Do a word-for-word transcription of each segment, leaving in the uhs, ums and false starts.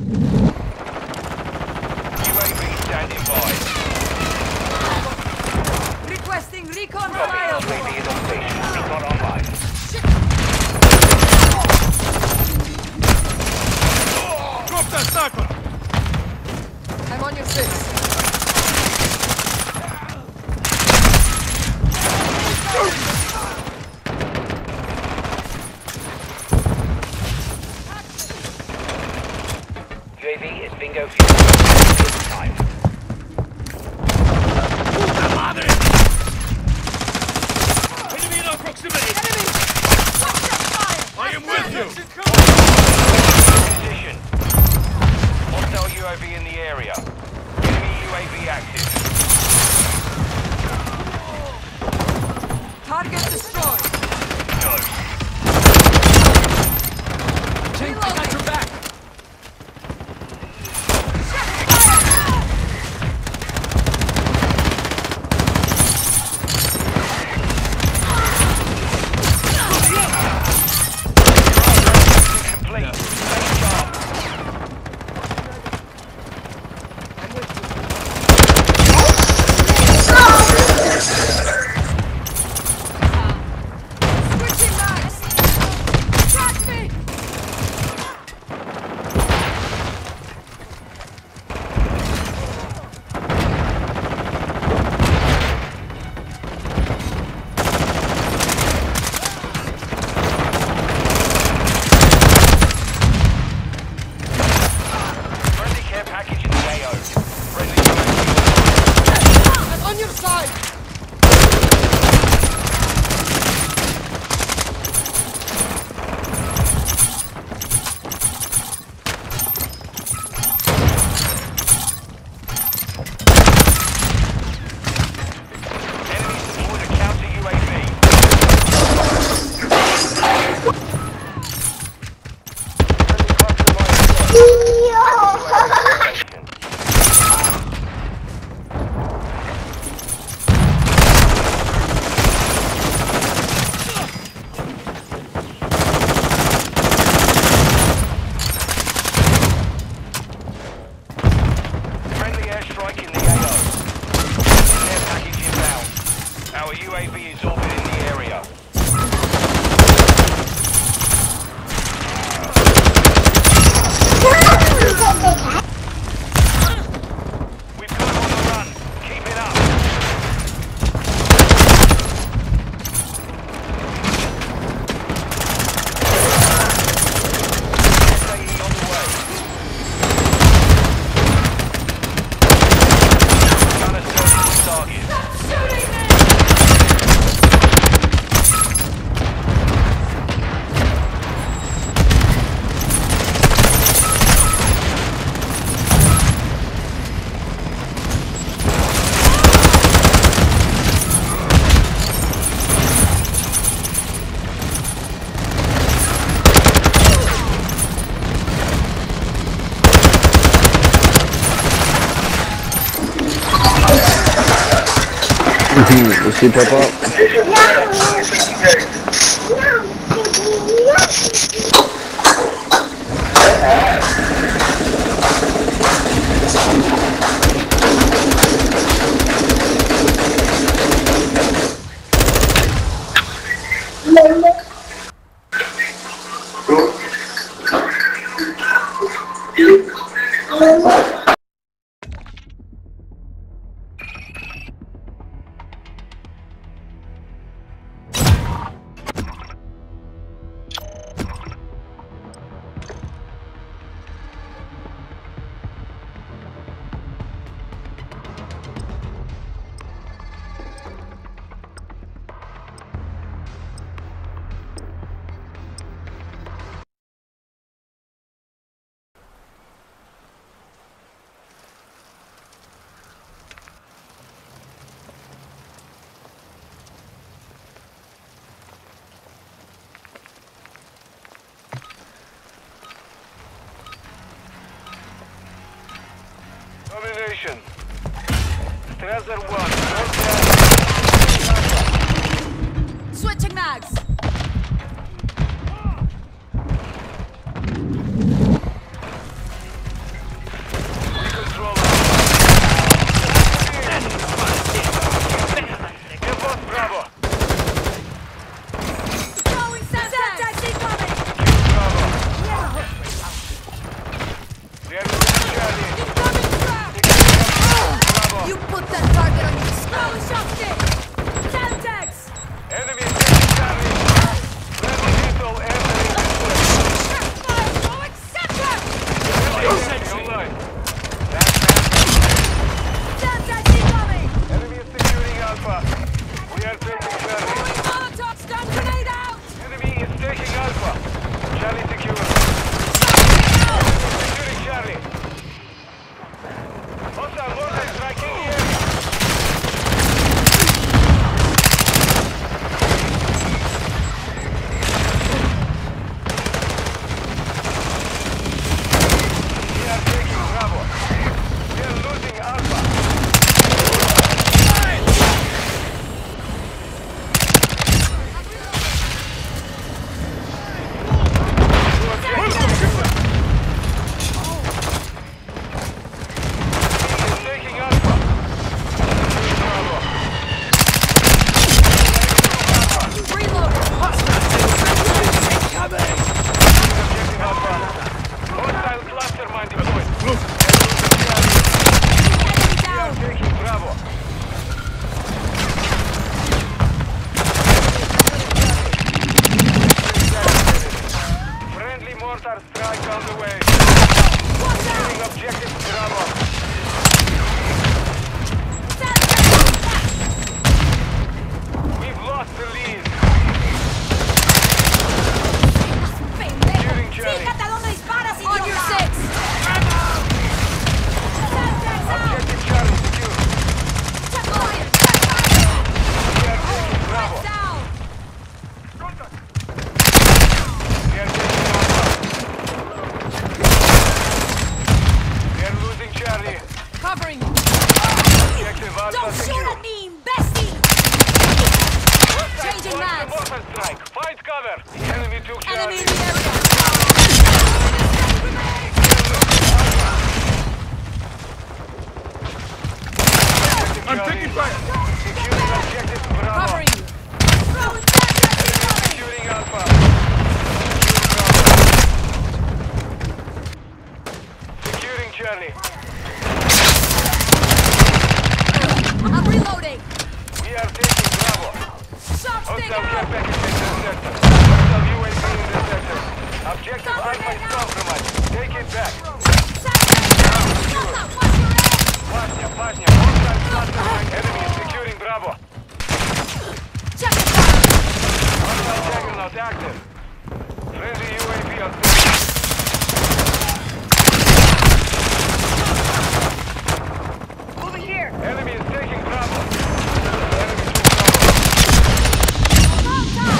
U A V standing by. Requesting recon Copy. flyover. U A V is on station. Recon online. Drop that sniper! I'm on your six. U A V is bingo fuel. This time. Puta madre! Enemy in our proximity! Enemy! Watch your fire! I am with you! Position. Hostile U A V in the area. Enemy U A V active. Target destroyed. Tank, I got your back! Complete. Stay sharp. Switching knives! Track me! Friendly care package in the A O. Friendly U A V. I'm on your side! Enemy deployed a counter U A V. Friendly airstrike in the A O. Care package inbound. Our U A V is orbiting the area. We've got him on the run. Keep it up. S A E on the way. Gunner searching for target. Shooting me! You see pop up? Domination. Treasure one. Switching mags! They're losing Charlie. Incoming trap! Bravo. You put that target on your skull, Shotstick! Semtex! Enemy is taking Charlie. Friendly missile entering this place. Check fire! No acceptor! Online. That's bad. Semtex incoming! Enemy is securing Alpha. We are taking Charlie. Molotov stun grenade out! Enemy is taking Alpha. Charlie secure. Securing Charlie. Hostile mortar striking the area. We are taking Bravo. We are losing Alpha. Taking Alpha. Bravo. Reload! Objective Alpha. Hostile cluster mine deployed. Enemy We are down! taking Bravo. Friendly mortar strike on the way. Watch Taking out! objective Bravo. We've lost the lead. Securing Charlie. Fíjate a dónde disparas, idiota! On your six! Semtex out! Objective Charlie secure. Check fire! We are taking Bravo. Down! We are taking Alpha. We are losing Charlie. Covering! Objective Alpha Don't shoot secure. at me, bestie! Changing Launch the mags! mortar strike. Find cover. The enemy took Charlie. Enemy in the area! I'm taking fire. Securing objective Bravo. Covering you! Throwing Semtex incoming! Securing Alpha. Securing Charlie. I'm reloading! We are taking Bravo. Shot stick Hostile care out! package intercepted. Hostile U A V intercepted. Objective Alpha is compromised. Take it back. Yalla, watch your head! Pashня, Pashня. Hostile cluster mine. Enemy is securing Bravo. Check it out! Hostile juggernaut active. Friendly U A V on station. Moving here! Enemy is taking Bravo. Enemy took Bravo. Long time!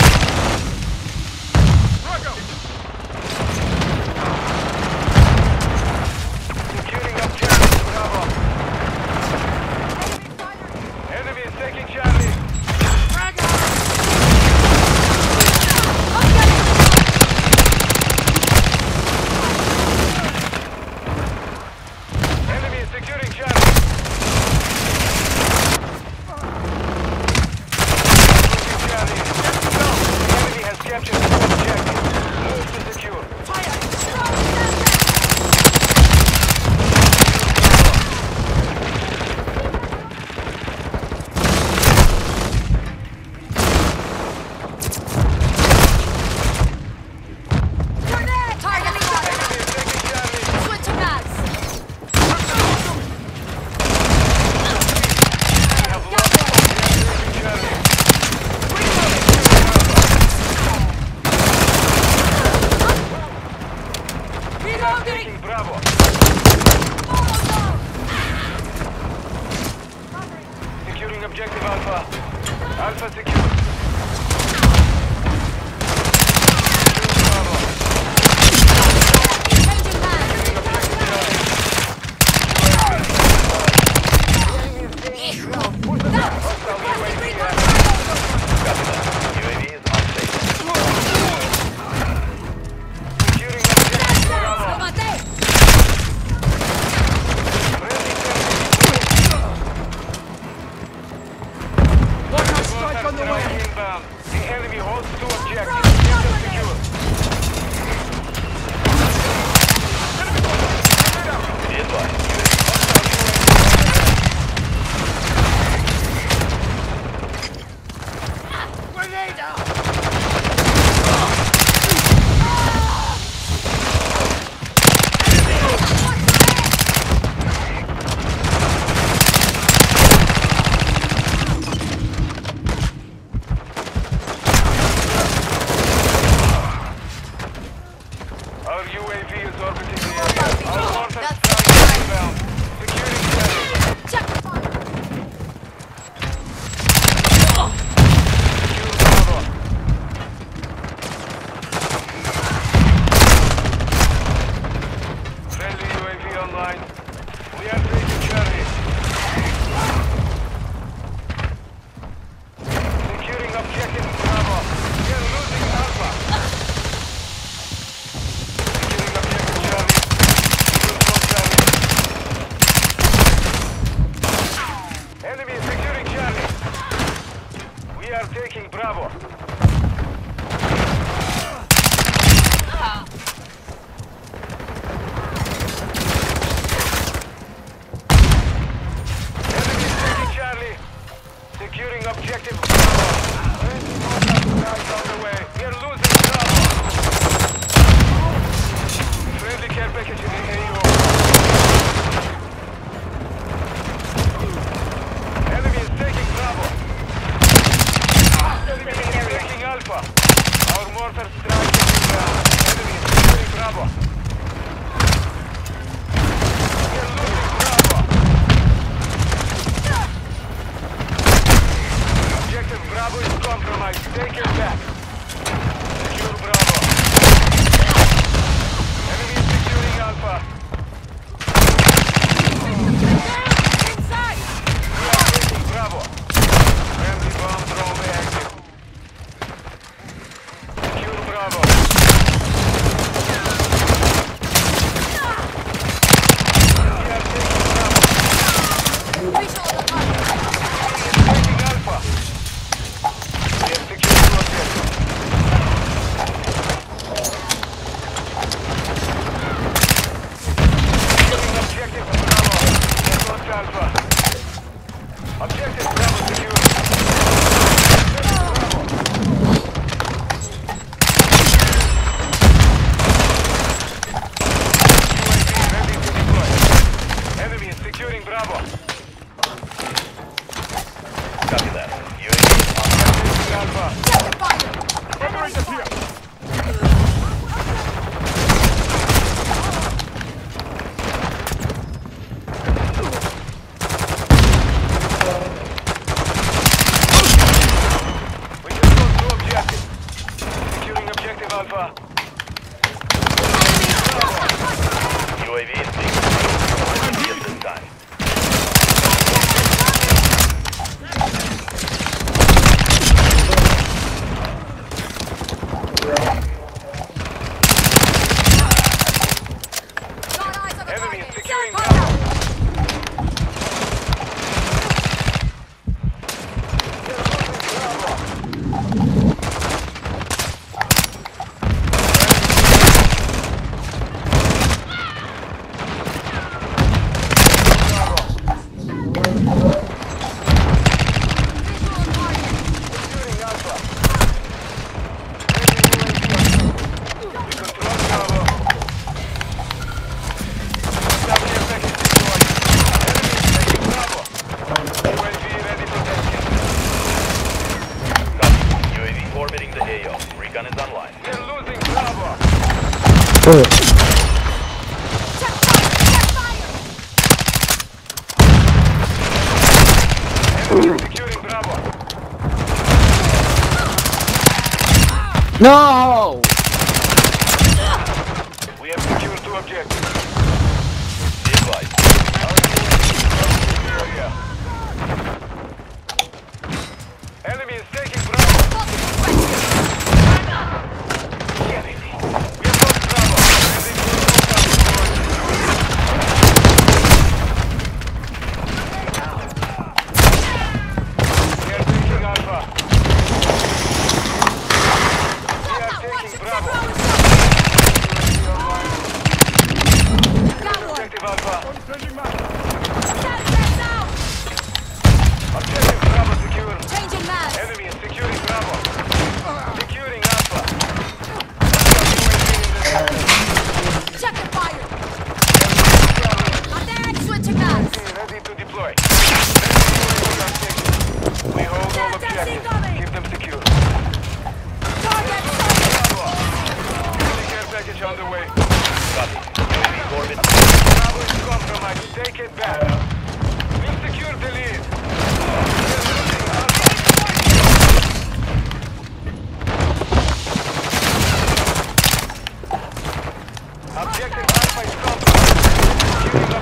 Securing objective Bravo. Enemy is taking Charlie. Enemy is securing Charlie. Losing Charlie. The enemy has captured the objective. Move to secure. Grenade! Targeting shot! Enemy is taking Charlie. Switching mags! We have lost objective Charlie. Reloading! Taking Bravo. Molotov! Securing objective Alpha. Alpha secure. Bravo. Changing mags! Hostile U A V active. U A V is on station. Securing objective Lo Bravo. maté! Friendly Mortar strike on the way. online. We are taking Charlie. Securing objective Bravo. We are losing Alpha. Securing objective Charlie. Control Charlie. Enemy is securing Charlie. We are taking Bravo. Securing objective Bravo. Guys on the way. We are losing Bravo. Friendly care package in the A O. Enemy is taking Bravo. Enemy is taking Alpha. Our mortar strike is down. Enemy is securing Bravo. We are losing Bravo. Objective Bravo is compromised. Take it back. Secure Bravo. Enemy is securing Alpha. Inside! We are taking Bravo. Friendly bomb drone active. Secure Bravo. We are taking Bravo. Visual on the target. Taking Alpha. We have secured two objectives. Securing objective Bravo. Get lost Alpha. Objective Bravo secured. Bravo. U A V ready to deploy. Enemy is securing Bravo. Copy that. U A V on Alpha. Taking fire! Operators here. We just got two objectives. Securing objective Alpha. U A V is being deployed at this time. Got eyes on the Enemy is target. securing Stand Bravo. fire! Visual on target. Securing Alpha. We control Bravo. Subject package deployed. Enemy is taking Bravo. U A V ready for tasking. Copy. U A V orbiting the A O. Recon is online. We're losing Bravo. Check fire! Check fire! Enemy is securing Bravo. No! We have secured two objectives. Be advised. Our area. Enemy is taking Bravo. Get it. We have lost Bravo. Ready to We are taking Alpha. We are taking Bravo. Got one! Objective Alpha. Changing map. Stand back now! Objective Bravo secure. Changing mass! Enemy is securing Bravo. Securing Alpha. Check the fire! Attack! Switching mass! Ready to deploy. We hold all objectives. Keep them secure. Target! Bravo. Friendly care package on the way. Copy. U A V orbit. Bravo is compromised. Take it back. We'll secure the lead. We're losing Alpha. Objective Alpha is compromised. Securing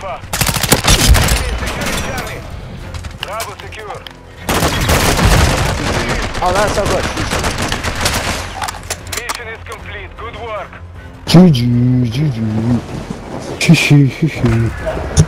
Alpha. Enemy securing Charlie. Bravo secure. Oh, that's so good. Mission is complete. Good work. G G, G G. Shishi, shishi.